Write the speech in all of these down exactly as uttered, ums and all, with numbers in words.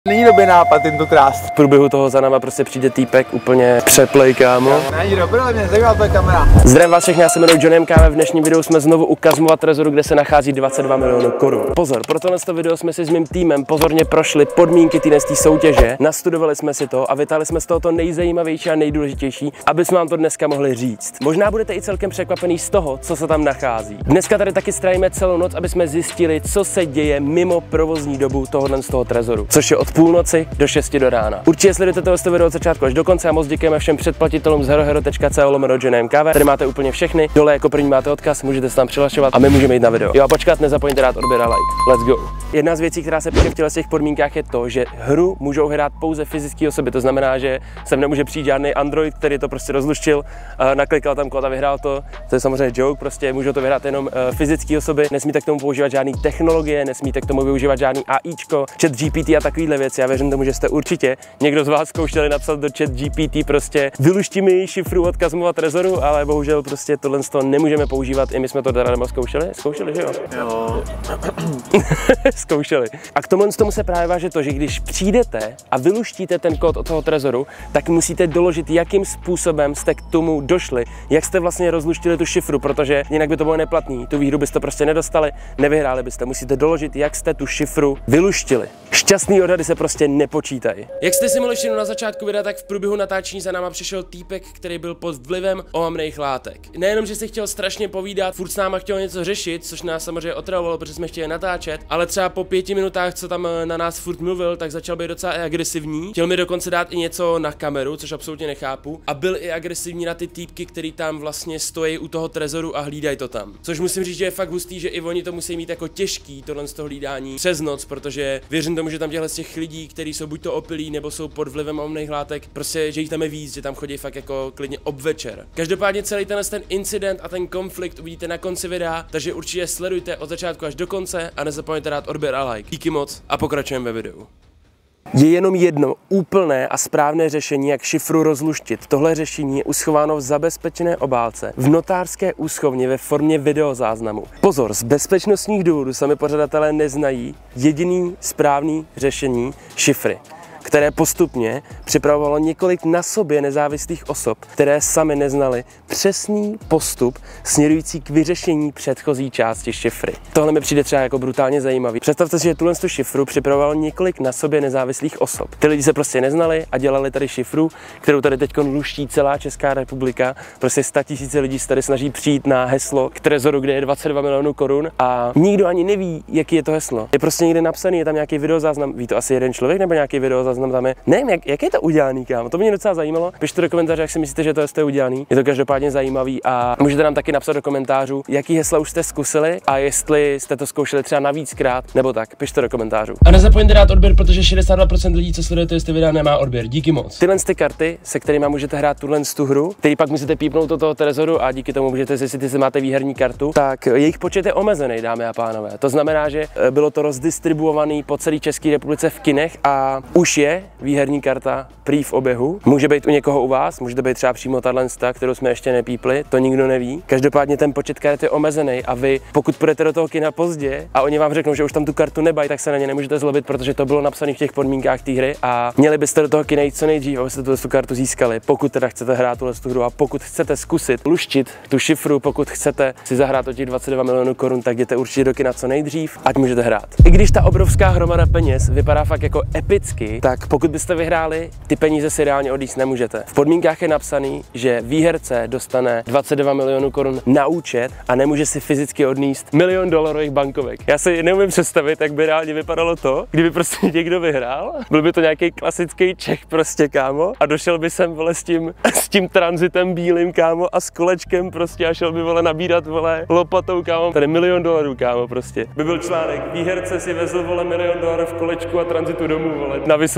Není dobrý nápad jim to krást. V průběhu toho za náma prostě přijde týpek úplně přeplej, kámo. Není dobrý, ale mě zajímá tvoje kamera. Zdravím vás všechny, já se jmenuji Johnny M K. V dnešním videu jsme znovu u Kazmova trezoru, kde se nachází dvacet dva milionů korun. Pozor, pro tohle video jsme si s mým týmem pozorně prošli podmínky této soutěže, nastudovali jsme si to a vytáhli jsme z toho to nejzajímavější a nejdůležitější, aby jsme vám to dneska mohli říct. Možná budete i celkem překvapený z toho, co se tam nachází. Dneska tady taky strávíme celou noc, aby jsme zjistili, co se děje mimo provozní dobu tohohle z toho trezoru, což je od půlnoci do šesti do rána. Určitě sledujte tohle video od začátku až do konce a moc děkujeme všem předplatitelům z herohero tečka co lomeno Johnny M K. Tady máte úplně všechny. Dole jako první máte odkaz, můžete se tam přihlašovat a my můžeme jít na video. Jo a počkat, nezapomeňte dát odběr a like. Let's go. Jedna z věcí, která se píše v těch podmínkách, je to, že hru můžou hrát pouze fyzické osoby. To znamená, že sem nemůže přijít žádný Android, který to prostě rozluštil, naklikal tam kód a vyhrál to. To je samozřejmě joke, prostě můžou to vyhrát jenom fyzické osoby. Nesmíte k tomu používat žádné technologie, nesmíte k tomu využívat žádný AIčko, chat G P T a takovýhle věci. Já věřím tomu, že jste určitě někdo z vás zkoušeli napsat do chat G P T prostě vylušti mi šifru od Kazmova trezoru, ale bohužel prostě tohle z toho nemůžeme používat. I my jsme to teda nebo zkoušeli? Zkoušeli, že jo? Jo. Zkoušeli. A k tomu tomu se právě váže to, že když přijdete a vyluštíte ten kód od toho trezoru, tak musíte doložit, jakým způsobem jste k tomu došli, jak jste vlastně rozluštili tu šifru, protože jinak by to bylo neplatný. Tu výhru byste prostě nedostali, nevyhráli byste. Musíte doložit, jak jste tu šifru vyluštili. Šťastný odhady se prostě nepočítají. Jak jste si mohli všimnout na začátku videa, tak v průběhu natáčení za náma přišel týpek, který byl pod vlivem omamných látek. Nejenom, že si chtěl strašně povídat, furt s náma chtěl něco řešit, což nás samozřejmě otravovalo, protože jsme chtěli natáčet, ale třeba po pěti minutách, co tam na nás furt mluvil, tak začal být docela i agresivní. Chtěl mi dokonce dát i něco na kameru, což absolutně nechápu. A byl i agresivní na ty týpky, který tam vlastně stojí u toho trezoru a hlídají to tam. Což musím říct, že je fakt hustý, že i oni to musí mít jako těžký, tohle z toho hlídání přes noc, protože věřím tomu, že tam těchto z těch lidí, kteří jsou buď to opilí, nebo jsou pod vlivem omamných látek, prostě, že jich tam je víc, že tam chodí fakt jako klidně obvečer. Každopádně celý tenhle ten incident a ten konflikt uvidíte na konci videa, takže určitě sledujte od začátku až do konce a nezapomeňte dát odběr a like. Díky moc a pokračujeme ve videu. Je jenom jedno úplné a správné řešení, jak šifru rozluštit. Tohle řešení je uschováno v zabezpečené obálce v notářské úschovně ve formě videozáznamu. Pozor, z bezpečnostních důvodů sami pořadatelé neznají jediný správný řešení šifry, které postupně připravovalo několik na sobě nezávislých osob, které sami neznali přesný postup směrující k vyřešení předchozí části šifry. Tohle mi přijde třeba jako brutálně zajímavý. Představte si, že tuhle šifru připravovalo několik na sobě nezávislých osob. Ty lidi se prostě neznali a dělali tady šifru, kterou tady teď luští celá Česká republika. Prostě sta tisíce lidí se tady snaží přijít na heslo k trezoru, kde je dvacet dva milionů korun a nikdo ani neví, jaký je to heslo. Je prostě někde napsaný, je tam nějaký videozáznam. Ví to asi jeden člověk nebo nějaký videozáznam? Tam je. Nevím, jak, jak je to udělaný, kámo. To mě docela zajímalo. Pište do komentářů, jak si myslíte, že to je udělaný. Je to každopádně zajímavý a můžete nám taky napsat do komentářů, jaký hesla už jste zkusili a jestli jste to zkoušeli třeba navíckrát nebo tak. Pište do komentářů. A nezapomeňte dát odběr, protože šedesát dva procent lidí, co sledujete ty videa, nemá odběr. Díky moc. Tyhle ty karty, se kterými můžete hrát tuhle tu hru, který pak musíte pípnout do toho trezoru a díky tomu můžete zjistit, jestli máte výherní kartu, tak jejich počet je omezený, dámy a pánové. To znamená, že bylo to rozdistribuovaný po celé České republice v kinech a už je výherní karta prý v oběhu. Může být u někoho u vás, může to být třeba přímo tahle, kterou jsme ještě nepípli, to nikdo neví. Každopádně ten počet karet je omezený a vy, pokud půjdete do toho kina pozdě a oni vám řeknou, že už tam tu kartu nebají, tak se na ně nemůžete zlobit, protože to bylo napsané v těch podmínkách té hry a měli byste do toho kina jít co nejdřív, abyste tu kartu získali. Pokud teda chcete hrát tuhle hru a pokud chcete zkusit luštit tu šifru, pokud chcete si zahrát o těch dvacet dva milionů korun, tak jděte určitě do kina co nejdřív, ať můžete hrát. I když ta obrovská hromada peněz vypadá fakt jako epicky, tak pokud byste vyhráli, ty peníze si reálně odjíst nemůžete. V podmínkách je napsaný, že výherce dostane dvacet dva milionů korun na účet a nemůže si fyzicky odníst milion dolarových bankovek. Já si neumím představit, jak by reálně vypadalo to, kdyby prostě někdo vyhrál. Byl by to nějaký klasický Čech prostě, kámo, a došel by sem vole s tím, s tím transitem bílým, kámo, a s kolečkem prostě a šel by vole nabírat vole lopatou, kámo. Tady milion dolarů, kámo, prostě. By byl článek, výherce si vezl vole milion dolarů v kolečku a transitu domů, vole, na Vysočině.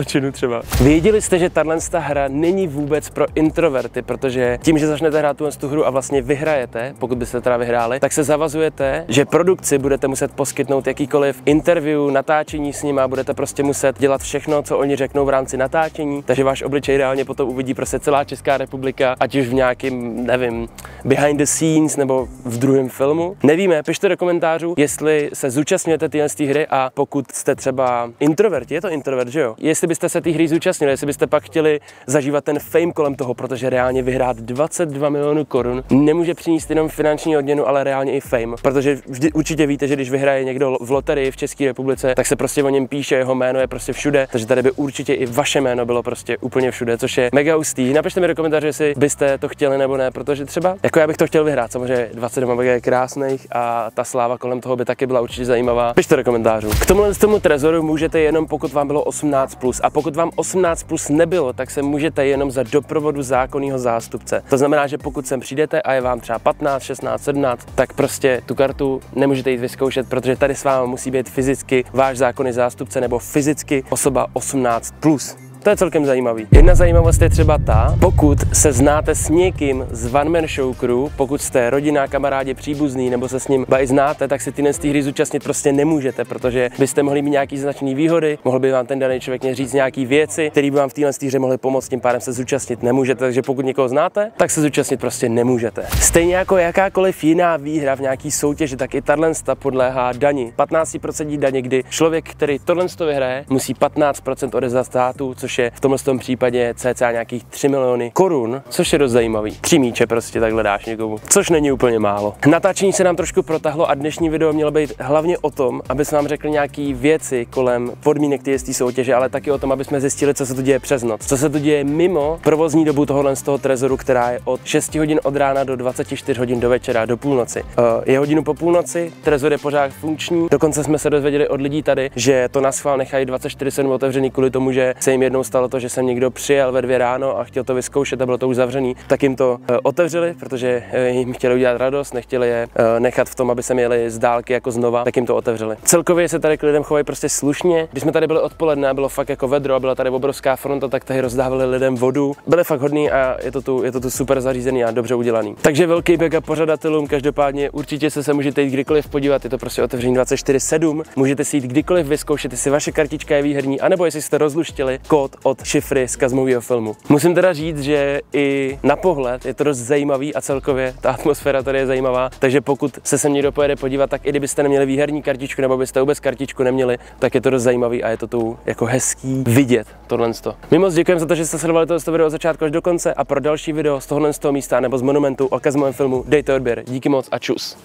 Vysočinu třeba. Věděli jste, že tahle hra není vůbec pro introverty, protože tím, že začnete hrát tu, tu hru a vlastně vyhrajete, pokud byste teda vyhráli, tak se zavazujete, že produkci budete muset poskytnout jakýkoliv interview, natáčení s nima, budete prostě muset dělat všechno, co oni řeknou v rámci natáčení, takže váš obličej reálně potom uvidí prostě celá Česká republika, ať už v nějakým, nevím, behind the scenes nebo v druhém filmu. Nevíme, pište do komentářů, jestli se zúčastňujete tyhle z té hry a pokud jste třeba introvert, je to introvert, že jo? Jestli byste se té hry zúčastnili, jestli byste pak chtěli zažívat ten fame kolem toho, protože reálně vyhrát dvacet dva milionů korun nemůže přinést jenom finanční odměnu, ale reálně i fame, protože vždy určitě víte, že když vyhraje někdo v loterii v České republice, tak se prostě o něm píše, jeho jméno je prostě všude, takže tady by určitě i vaše jméno bylo prostě úplně všude, což je mega hustý. Napište mi do komentářů, jestli byste to chtěli nebo ne, protože třeba jako já bych to chtěl vyhrát, samozřejmě dvacet dva mega je krásných a ta sláva kolem toho by taky byla určitě zajímavá. Pište do komentářů. K tomuhle z tomu trezoru můžete jenom pokud vám bylo osmnáct plus a pokud vám osmnáct plus nebylo, tak se můžete jenom za doprovodu zákonného zástupce. To znamená, že pokud sem přijdete a je vám třeba patnáct, šestnáct, sedmnáct, tak prostě tu kartu nemůžete jít vyzkoušet, protože tady s vámi musí být fyzicky váš zákonný zástupce nebo fyzicky osoba osmnáct plus. To je celkem zajímavý. Jedna zajímavost je třeba ta, pokud se znáte s někým z One Man Show Crew, pokud jste rodina, kamarádi, příbuzný nebo se s ním i znáte, tak si ty z té hry zúčastnit prostě nemůžete, protože byste mohli mít nějaký značný výhody, mohl by vám ten daný člověk říct nějaký věci, které by vám v téhle hře mohly pomoct, tím pádem se zúčastnit nemůžete, takže pokud někoho znáte, tak se zúčastnit prostě nemůžete. Stejně jako jakákoliv jiná výhra v nějaký soutěži, tak i tahle podléhá dani. patnáct procent daně, kdy člověk, který tohle vyhraje, musí patnáct procent odezdat státu, což je v tomhle tom případě cca nějakých tři miliony korun, což je dost zajímavý. Tři míče prostě takhle dáš někomu, což není úplně málo. Natáčení se nám trošku protahlo a dnešní video mělo být hlavně o tom, aby jsme vám řekli nějaké věci kolem podmínek té soutěže, ale taky o tom, aby jsme zjistili, co se tu děje přes noc, co se tu děje mimo provozní dobu tohohle z toho trezoru, která je od šesti hodin od rána do dvaceti čtyř hodin do večera, do půlnoci. Je hodinu po půlnoci, trezor je pořád funkční. Dokonce jsme se dozvěděli od lidí tady, že to na schvál nechají dvacet čtyři sedm otevřený kvůli tomu, že se jim jednou stalo to, že sem někdo přijel ve dvě ráno a chtěl to vyzkoušet a bylo to už zavřený, tak jim to uh, otevřeli, protože uh, jim chtěli udělat radost, nechtěli je uh, nechat v tom, aby se jeli z dálky jako znova, tak jim to otevřeli. Celkově se tady k lidem chovají prostě slušně. Když jsme tady byli odpoledne a bylo fakt jako vedro a byla tady obrovská fronta, tak tady rozdávali lidem vodu. Byli fakt hodní a je to tu, je to tu super zařízený a dobře udělaný. Takže velký big up pořadatelům, každopádně určitě se se můžete jít kdykoliv podívat, je to prostě otevřený dvacet čtyři sedm. Můžete si jít kdykoliv vyzkoušet, jestli vaše kartička je výherní, anebo jestli jste rozluštili kód od šifry z Kazmovýho filmu. Musím teda říct, že i na pohled je to dost zajímavý a celkově ta atmosféra tady je zajímavá, takže pokud se sem někdo pojede podívat, tak i kdybyste neměli výherní kartičku nebo byste vůbec kartičku neměli, tak je to dost zajímavý a je to tu jako hezký vidět tohle. My moc děkujeme za to, že jste sledovali tohle video od začátku až do konce a pro další video z tohohle z toho místa nebo z monumentu o Kazmovém filmu dejte odběr. Díky moc a čus.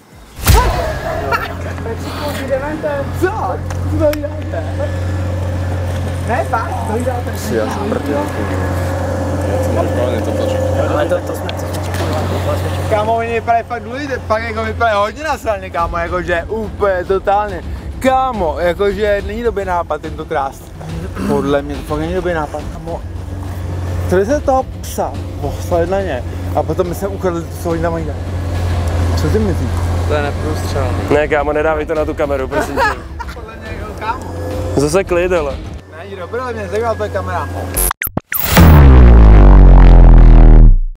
Co? Co děláte? Ne, fakt, co děláte? Si já jsem proti. Já jsem normálně to točil. Ale to, to jsme co Kámo, oni vypadají fakt důležité, pak jako vypadají hodně nasraně, kámo, jakože úplně totálně. Kámo, jakože není dobrý nápad tento krást. Podle mě to fakt není dobrý nápad, kámo. Chtěli se toho psa poslat na ně a potom my jsme ukradli tu svoji na majda. Co ty myslíš? To je neprůstřelný. Ne, kámo, nedávej to na tu kameru, prosím tě. Podle mě jako kámo. Zase klid, ale. Není dobrý, ale mě zajímá tvoje kamera.